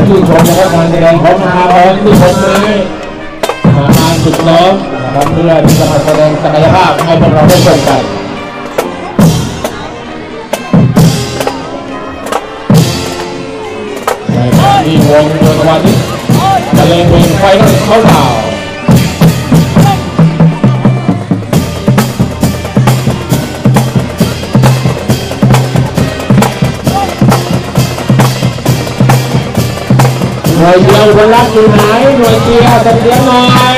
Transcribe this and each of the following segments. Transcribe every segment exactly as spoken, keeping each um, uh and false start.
ชื่นชมนะครับการแสดงของมหาพรที่ผมเลยมาทางสุดล้อมนะครับเพื่อที่จะมาแสดงศักยภาพให้พวกเราได้ชมกันในขณะที่วงโยธวาทิตบรรเลงเพลงไฟเข้าดาวหน่วยเดียวคนรักอยู่ไหนหน่วยเดียวส่งเสียงหน่อย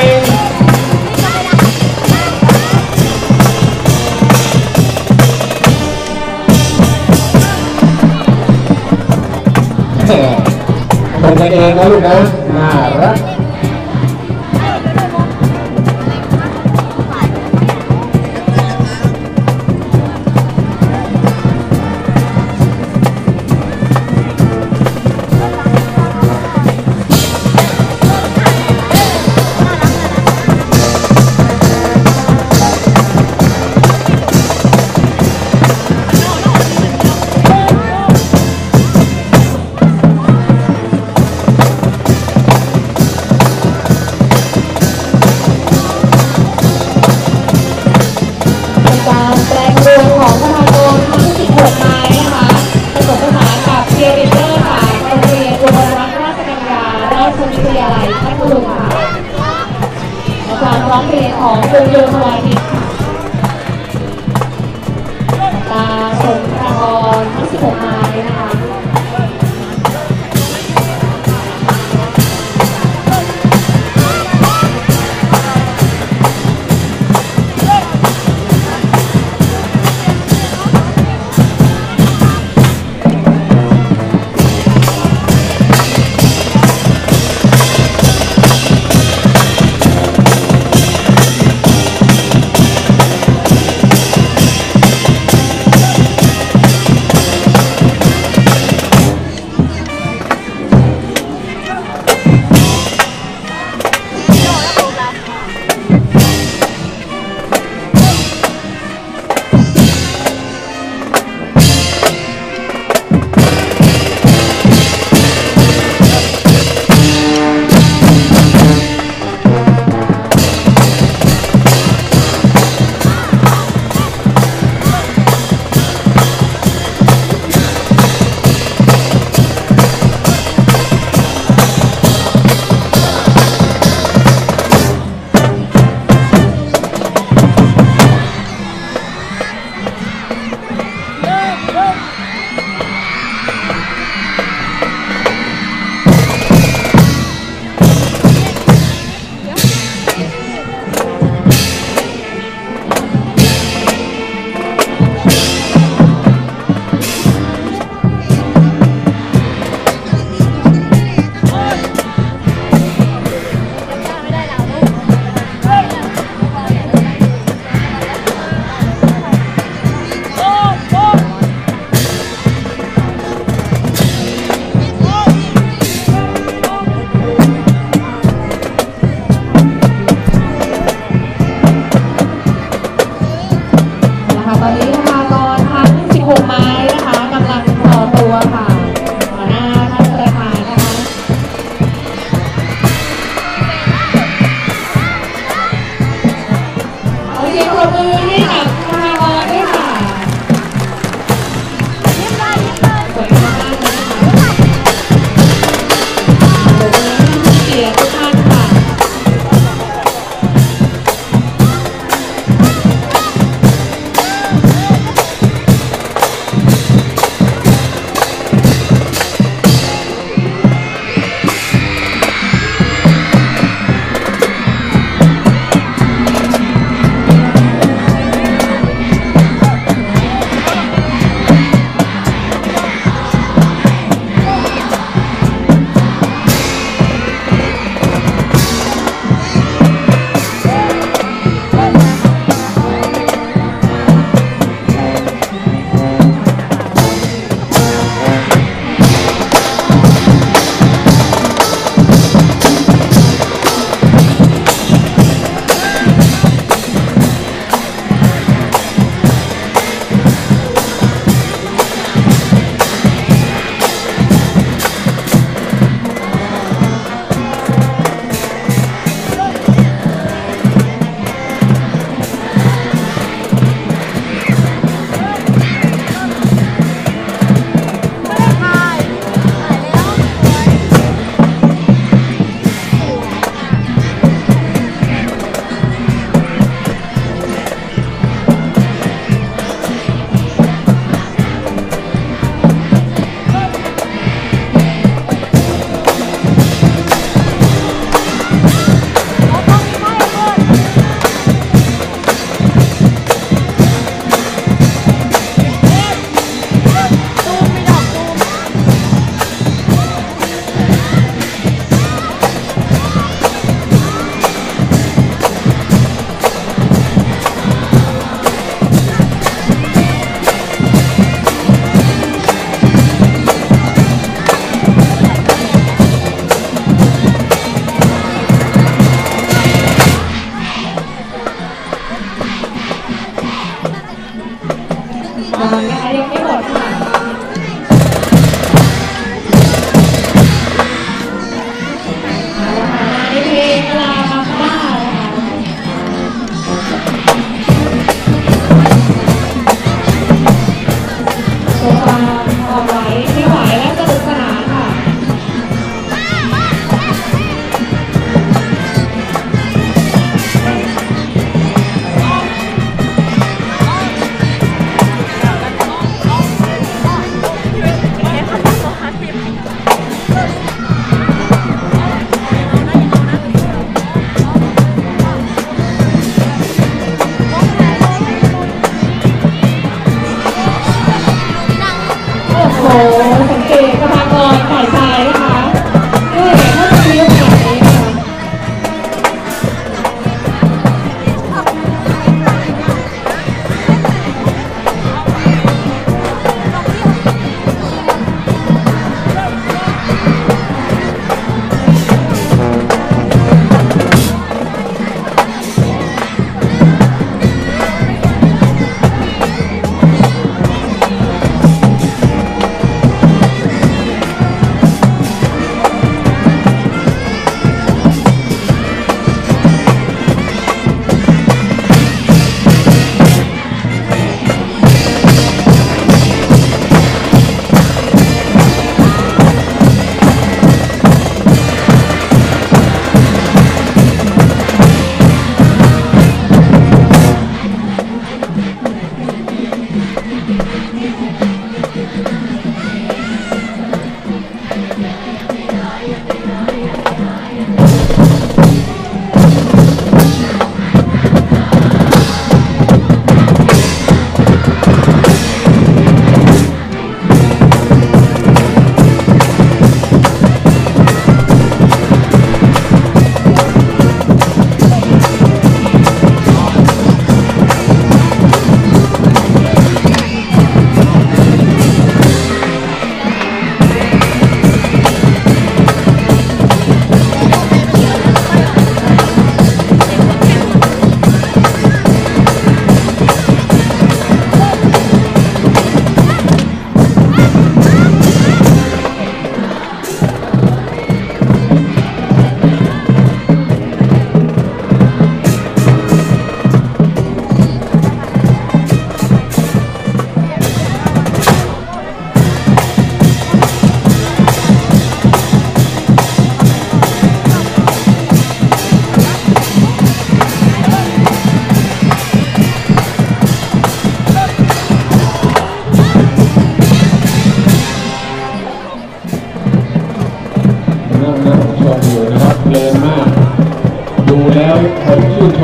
เป็นกันเองนะลูกนะน่ารักร้องเพลงของวงโยธวาทิตตาชมพระพรทั้งสิบหกไม้นะคะ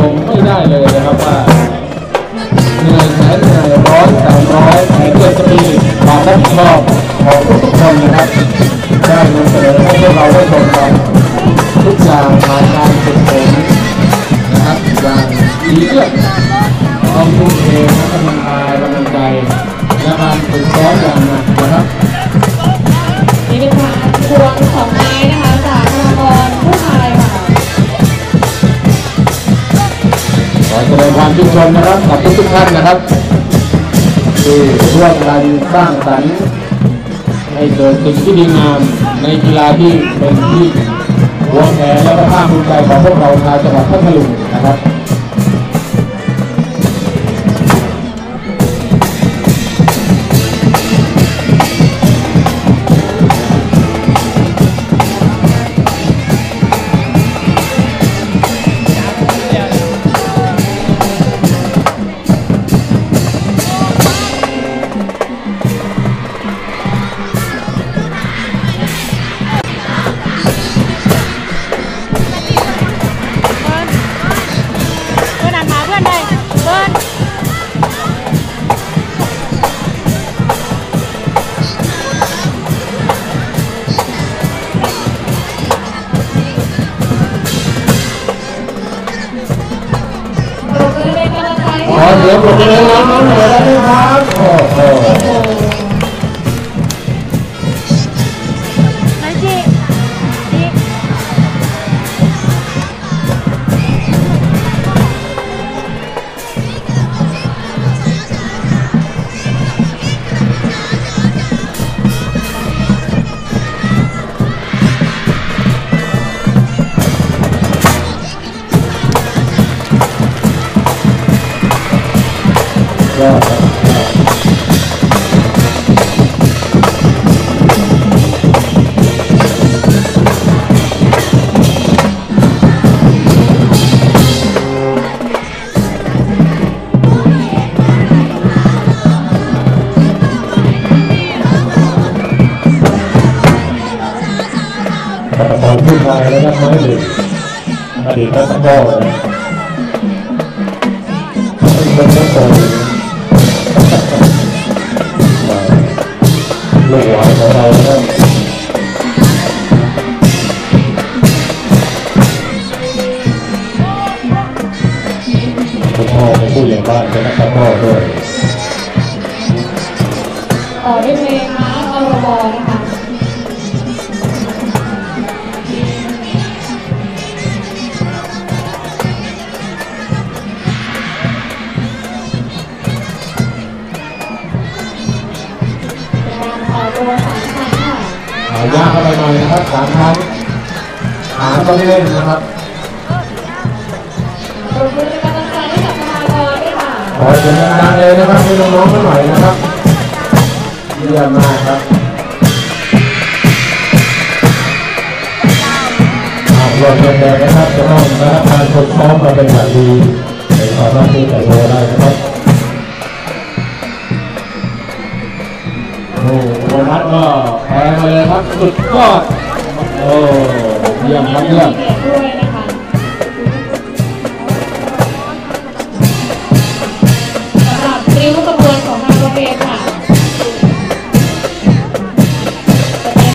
งไม่ได้เลยนะครับว่าเหนื่อยแสนเหนื่อยร้อนแสนร้อยแต่เพื่อจะมีความรับผิดชอบของทุกคนนะครับได้นำเสนอให้พวกเราได้ชมกันทุกอย่างผ่านการฝึกฝนนะครับอย่างดีเยี่ยมต้องทุ่มเททั้งกำลังกายกำลังใจและการฝึกซ้อมอย่างหนักนะครับนี่เป็นการควงสองไม้นะคะจากธนากรผู้ชายค่ะขอแสดงความชื่นชมนะครับกับทุกทุกท่านนะครับที่ร่วมกันสร้างสรรค์ให้เกิดสิ่งที่ดีงามในกีฬาที่เป็นที่หวงแหนและก็ภาคภูมิใจของพวกเราชาวจังหวัดพัทลุงนะครับขอเสียงปรบมือน้องๆหน่อยได้ไหมครับโอ้โหไม่จีจีก็ตอนขึ้นมาแล้วนะไม่เลยอดีตนักตะกร้อนะเป็นนักโทลูกหลานของเราครับคุณพ่อเป็นผู้ใหญ่บ้านเป็นนักตะกร้อด้วยต่อด้วยเพลงม้าอรบนะคะหายากเข้าไปหน่อยนะครับสามครั้งหาต้องเล่นนะครับขอบคุณกำลังใจให้กับธนากรด้วยค่ะขอเสียงดังๆเลยนะครับให้น้องๆหน่อยนะครับเยี่ยมมากครับหากรวมแดงๆนะครับจะต้องได้รับการฝึกซ้อมมาเป็นอย่างดีในความรับผิดชอบได้นะครับโอ้โหนัดก็แพ้มาเลยครับสุดยอดโอ้เยี่ยมครับเยี่ยม